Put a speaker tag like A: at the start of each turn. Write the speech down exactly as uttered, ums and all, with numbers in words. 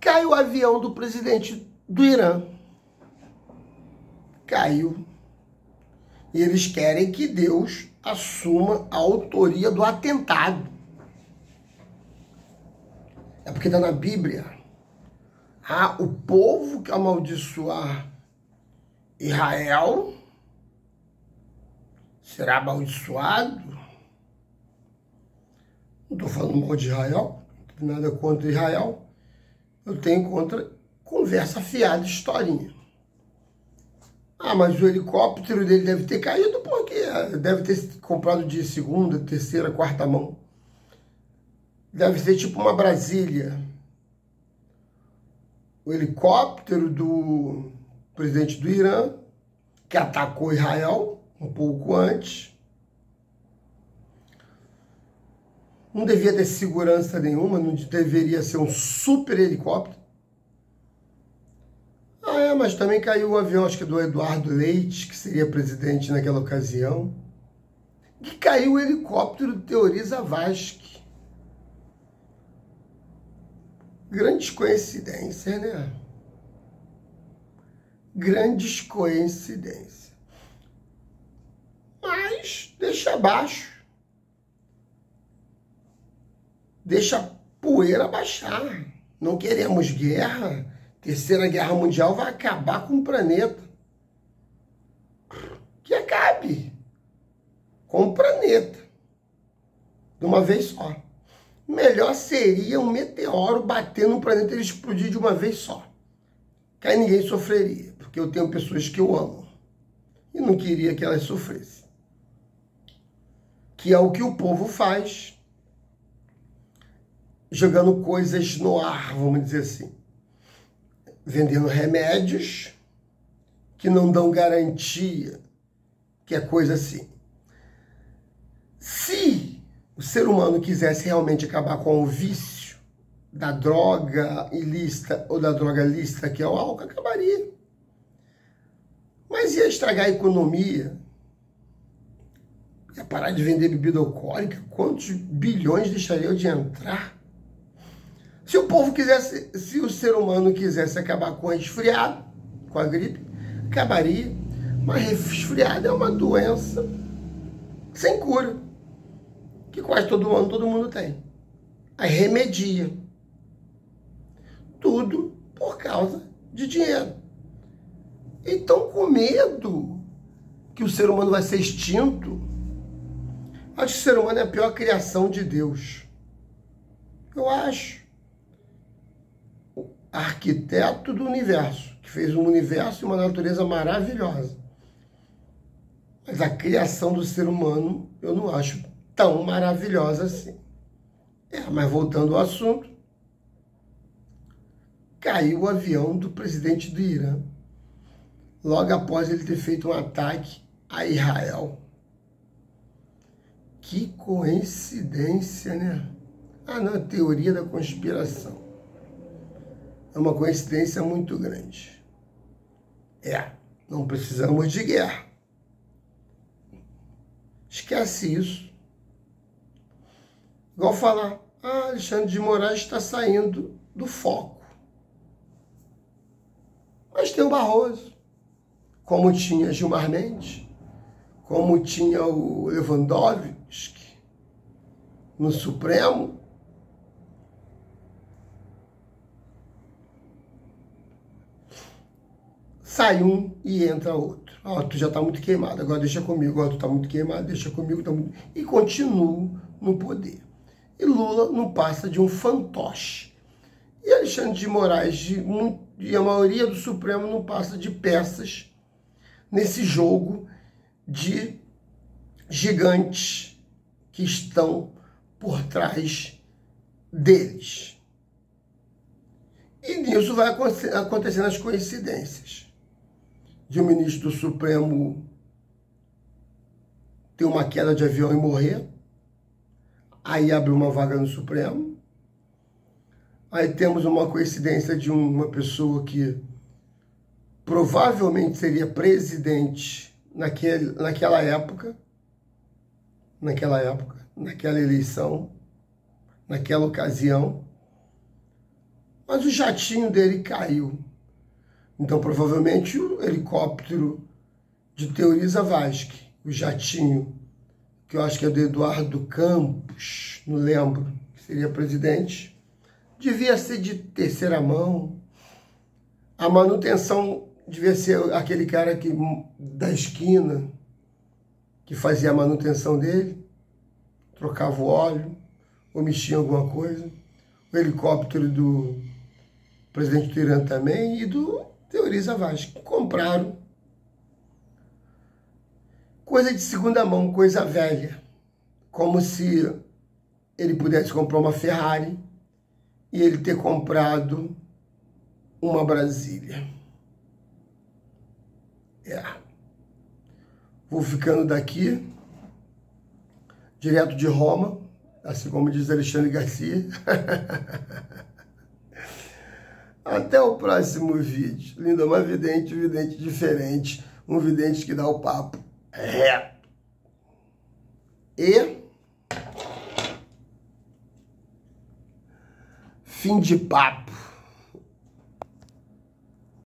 A: cai o avião do presidente do Irã. Caiu. E eles querem que Deus assuma a autoria do atentado. É porque está na Bíblia. Ah, o povo que amaldiçoar Israel será amaldiçoado. Não estou falando mal de Israel, não tenho nada contra Israel. Eu tenho contra conversa fiada, historinha. Ah, mas o helicóptero dele deve ter caído porque deve ter comprado de segunda, terceira, quarta mão. Deve ser tipo uma Brasília. O helicóptero do presidente do Irã, que atacou Israel um pouco antes, não devia ter segurança nenhuma, não deveria ser um super helicóptero. Ah, é, mas também caiu o avião, acho que do Eduardo Leite, que seria presidente naquela ocasião. E caiu o helicóptero do Teori Zavascki. Grandes coincidências, né? Grandes coincidências. Mas deixa abaixo. Deixa a poeira baixar. Não queremos guerra. Terceira Guerra Mundial vai acabar com o planeta. Que acabe com o planeta. De uma vez só. Melhor seria um meteoro bater no planeta e ele explodir de uma vez só. Que aí ninguém sofreria. Porque eu tenho pessoas que eu amo. E não queria que elas sofressem. Que é o que o povo faz. Jogando coisas no ar, vamos dizer assim. Vendendo remédios que não dão garantia, que é coisa assim. Se o ser humano quisesse realmente acabar com o vício da droga ilícita ou da droga lícita, que é o álcool, acabaria. Mas ia estragar a economia, ia parar de vender bebida alcoólica, quantos bilhões deixariam de entrar? Se o povo quisesse, se o ser humano quisesse acabar com o resfriado, com a gripe, acabaria. Mas resfriado é uma doença sem cura, que quase todo ano todo mundo tem. Aí remedia. Tudo por causa de dinheiro. Então, com medo que o ser humano vai ser extinto, acho que o ser humano é a pior criação de Deus. Eu acho. Arquiteto do universo, que fez um universo e uma natureza maravilhosa. Mas a criação do ser humano eu não acho tão maravilhosa assim. É, mas voltando ao assunto, caiu o avião do presidente do Irã, logo após ele ter feito um ataque a Israel. Que coincidência, né? Ah, não, a teoria da conspiração. É uma coincidência muito grande. É, não precisamos de guerra. Esquece isso. Igual falar, ah, Alexandre de Moraes está saindo do foco. Mas tem o Barroso, como tinha Gilmar Mendes, como tinha o Lewandowski no Supremo. Sai um e entra outro. Ó, tu já tá muito queimado, agora deixa comigo. Ó, tu tá muito queimado, deixa comigo. Tá muito... E continuo no poder. E Lula não passa de um fantoche. E Alexandre de Moraes de, e a maioria do Supremo não passa de peças nesse jogo de gigantes que estão por trás deles. E nisso vai acontecendo as coincidências. De um ministro do Supremo ter uma queda de avião e morrer, aí abre uma vaga no Supremo, aí temos uma coincidência de uma pessoa que provavelmente seria presidente naquele, naquela época, naquela época, naquela eleição, naquela ocasião, mas o jatinho dele caiu. Então, provavelmente, o helicóptero de Teoriza Vasque, o jatinho, que eu acho que é do Eduardo Campos, não lembro, que seria presidente, devia ser de terceira mão. A manutenção devia ser aquele cara que, da esquina, que fazia a manutenção dele, trocava o óleo, ou mexia em alguma coisa. O helicóptero do presidente do Irã também e do Teoriza Vasque. Compraram. Coisa de segunda mão, coisa velha. Como se ele pudesse comprar uma Ferrari e ele ter comprado uma Brasília. É. Vou ficando daqui, direto de Roma, assim como diz Alexandre Garcia. Até o próximo vídeo. Lindomar Vidente, vidente diferente, um vidente que dá o papo reto. E fim de papo.